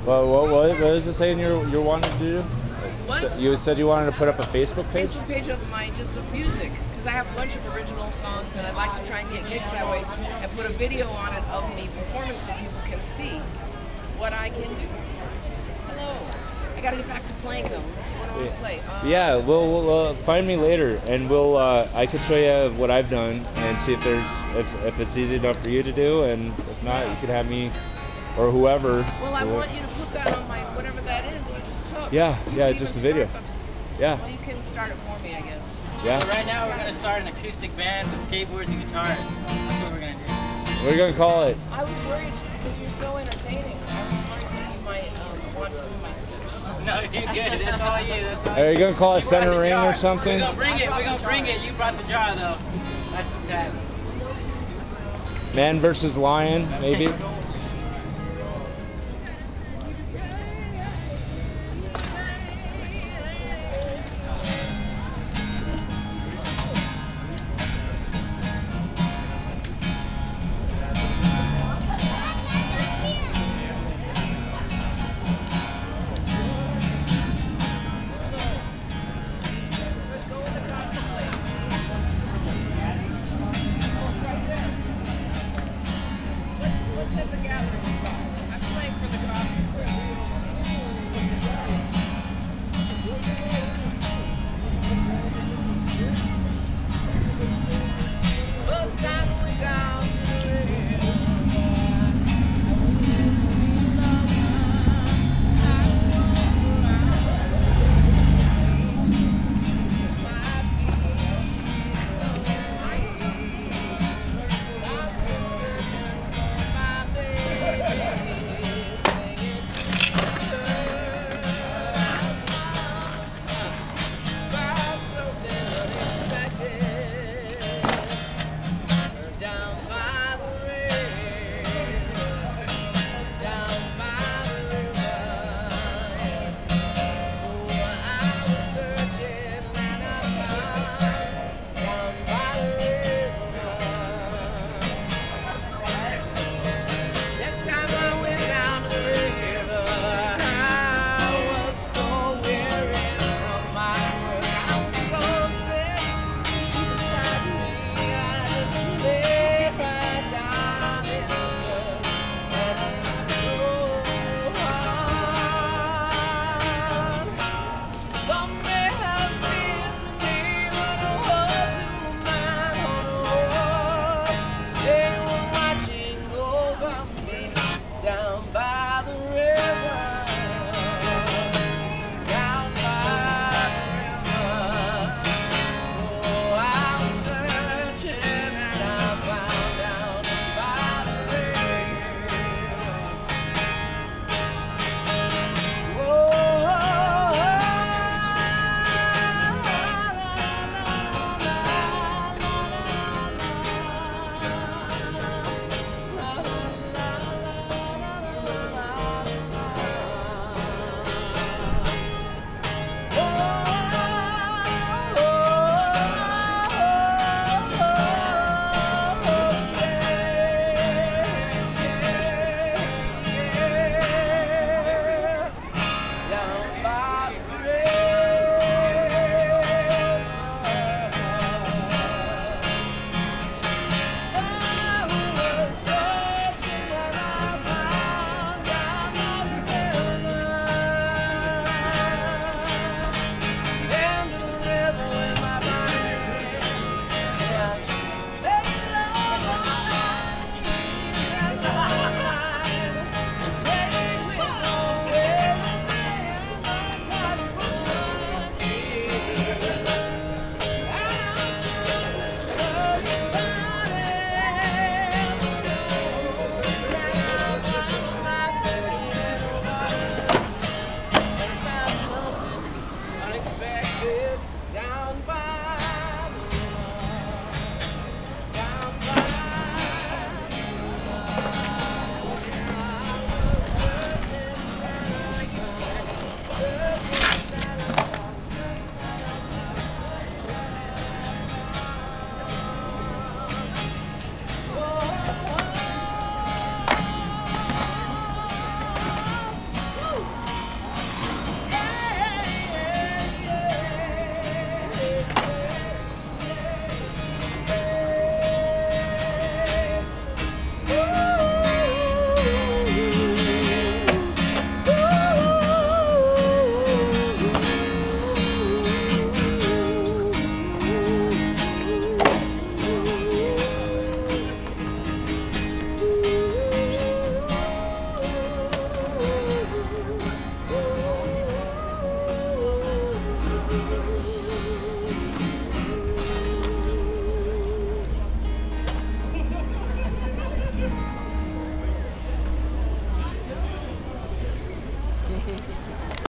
Well, what is it saying you're wanting to do? What? You said you wanted to put up a Facebook page? Facebook page of my just of music, because I have a bunch of original songs and I'd like to try and get gigs that way and put a video on it of me performing so people can see what I can do. Hello. I gotta get back to playing though. What do I want to play? Yeah, we'll find me later and we'll I could show you what I've done and see if it's easy enough for you to do, and if not, you could have me or whoever. Well, I want you to put that on my whatever that is that you just took. Yeah, just a video. Yeah. Well, you can start it for me, I guess. Yeah. So right now we're gonna start an acoustic band with skateboards and guitars. That's what we're gonna do. What are you gonna call it? I was worried because you're so entertaining. I was worried that you might want some of my tips. No, you're good. That's all you. Are you gonna call it Center Ring or something? We're gonna bring it. You brought the jar though. That's the tag. Man versus Lion, maybe.